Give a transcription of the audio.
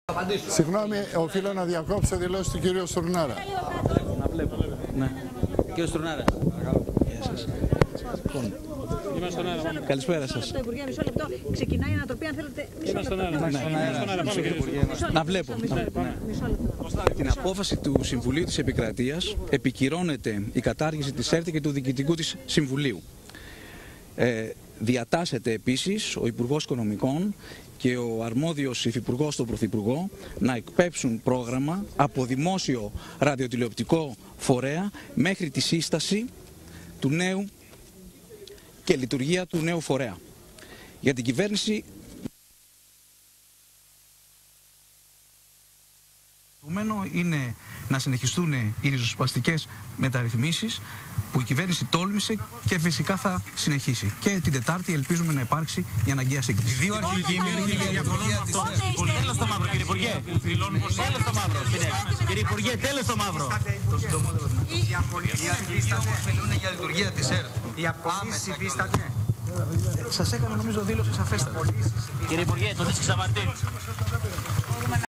Συγγνώμη, οφείλω να διακόψω δηλώσεις του κυρίου Στουρνάρα. Να βλέπω. Ναι. Κύριε Στουρνάρα. Γεια σας. Καλησπέρα σας. Μισό λεπτό. Ξεκινάει η ανατροπή, αν θέλετε. Να βλέπω. Την απόφαση του Συμβουλίου της Επικρατείας επικυρώνεται η κατάργηση της ΕΡΤ και του Διοικητικού της Συμβουλίου. Διατάσσεται επίσης ο Υπουργός Οικονομικών και ο αρμόδιος υφυπουργός στον Πρωθυπουργό να εκπέμψουν πρόγραμμα από δημόσιο ραδιοτηλεοπτικό φορέα μέχρι τη σύσταση του νέου και λειτουργία του νέου φορέα. Για την κυβέρνηση είναι να συνεχιστούν οι ριζοσπαστικές μεταρρυθμίσεις που η κυβέρνηση τόλμησε και φυσικά θα συνεχίσει. Και την Τετάρτη ελπίζουμε να υπάρξει η αναγκαία σύγκριση. Δύο αρχηγοί διαφωνούν με αυτό. Τέλος το μαύρο, κύριε Υπουργέ. Τέλος το μαύρο. Κύριε Υπουργέ, τέλος το μαύρο. Οι απολύσεις μιλούν για λειτουργία της ΕΡΤ. Οι απολύσεις υφίστανται. Σας έκανα νομίζω δήλωση σαφέστατα. Κύριε Υπουργέ, το δίσκει Σαββατή.